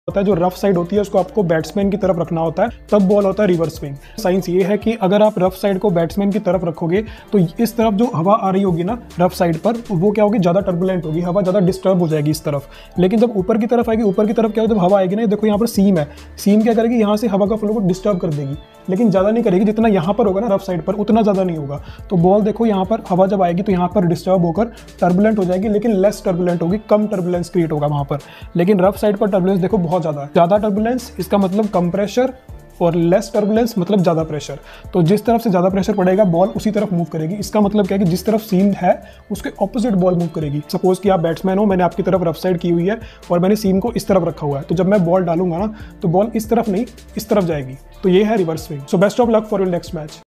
होता है, जो रफ साइड होती है उसको आपको बैट्समैन की तरफ रखना होता है, तब बॉल होता है रिवर्स स्विंग। साइंस ये है कि अगर आप रफ साइड को बैट्समैन की तरफ रखोगे तो इस तरफ जो हवा आ रही होगी ना रफ साइड पर, वो क्या होगी, ज़्यादा टर्बुलेंट होगी, हवा ज़्यादा डिस्टर्ब हो जाएगी इस तरफ। लेकिन जब ऊपर की तरफ आएगी, ऊपर की तरफ क्या होगा, जब हवा आएगी ना, देखो यहाँ पर सीम है, सीम क्या करेगी, यहाँ से हवा का फ्लो को डिस्टर्ब कर देगी, लेकिन ज़्यादा नहीं करेगी, जितना यहाँ पर होगा ना रफ साइड पर उतना ज़्यादा नहीं होगा। तो बॉल देखो यहाँ पर हवा जब आएगी तो यहाँ पर डिस्टर्ब होकर टर्बुलेंट हो जाएगी, लेकिन लेस टर्बुलेंट होगी, कम टर्बुलेंस क्रिएट होगा वहाँ पर। लेकिन रफ साइड पर टर्बुलेंस देखो बहुत ज़्यादा है, ज़्यादा टर्बुलेंस इसका मतलब कम प्रेशर, और लेस टर्बुलेंस मतलब ज़्यादा प्रेशर। तो जिस तरफ से ज़्यादा प्रेशर पड़ेगा बॉल उसी तरफ मूव करेगी। इसका मतलब क्या है कि जिस तरफ सीम है उसके ऑपोजिट बॉल मूव करेगी। सपोज कि आप बैट्समैन हो, मैंने आपकी तरफ रफ साइड की हुई है और मैंने सीम को इस तरफ रखा हुआ है, तो जब मैं बॉल डालूंगा ना तो बॉल इस तरफ नहीं इस तरफ जाएगी। तो ये है reverse swing. So best of luck for your next match.